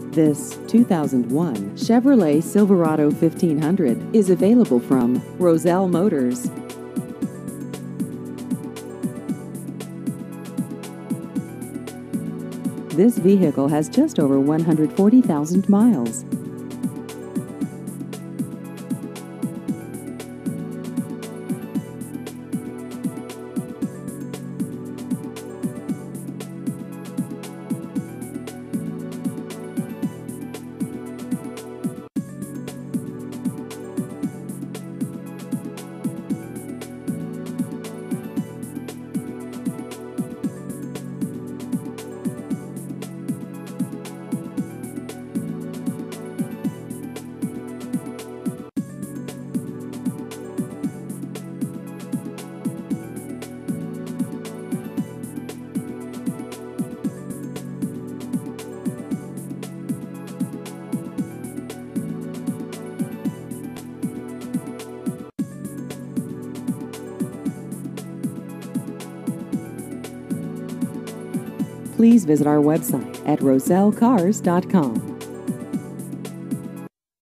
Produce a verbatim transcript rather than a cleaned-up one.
This two thousand one Chevrolet Silverado fifteen hundred is available from Roselle Motors. This vehicle has just over one hundred forty thousand miles. Please visit our website at roselle cars dot com.